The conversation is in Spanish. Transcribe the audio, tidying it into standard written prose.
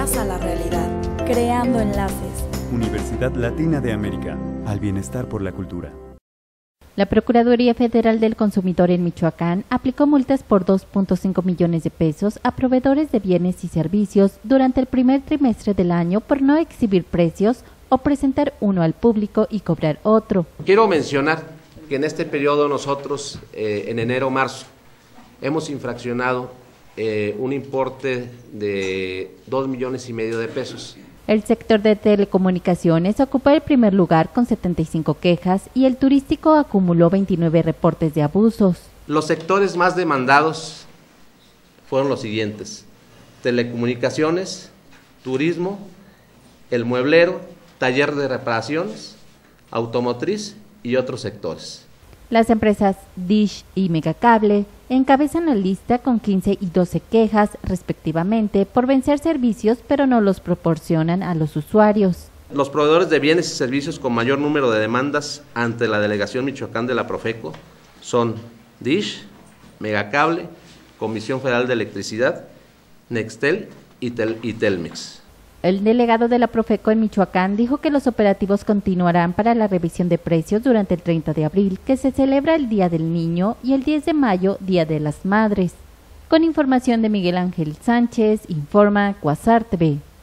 más a la realidad, creando enlaces. Universidad Latina de América, al bienestar por la cultura. La Procuraduría Federal del Consumidor en Michoacán aplicó multas por 2.5 millones de pesos a proveedores de bienes y servicios durante el primer trimestre del año por no exhibir precios o presentar uno al público y cobrar otro. Quiero mencionar que en este periodo nosotros, en enero-marzo, hemos infraccionado un importe de 2,5 millones de pesos. El sector de telecomunicaciones ocupó el primer lugar con 75 quejas y el turístico acumuló 29 reportes de abusos. Los sectores más demandados fueron los siguientes: telecomunicaciones, turismo, el mueblero, taller de reparaciones, automotriz y otros sectores. Las empresas Dish y Megacable encabezan la lista con 15 y 12 quejas, respectivamente, por vencer servicios, pero no los proporcionan a los usuarios. Los proveedores de bienes y servicios con mayor número de demandas ante la Delegación Michoacán de la Profeco son Dish, Megacable, Comisión Federal de Electricidad, Nextel y Telmex. El delegado de la Profeco en Michoacán dijo que los operativos continuarán para la revisión de precios durante el 30 de abril, que se celebra el Día del Niño, y el 10 de mayo, Día de las Madres. Con información de Miguel Ángel Sánchez, informa Quasar TV.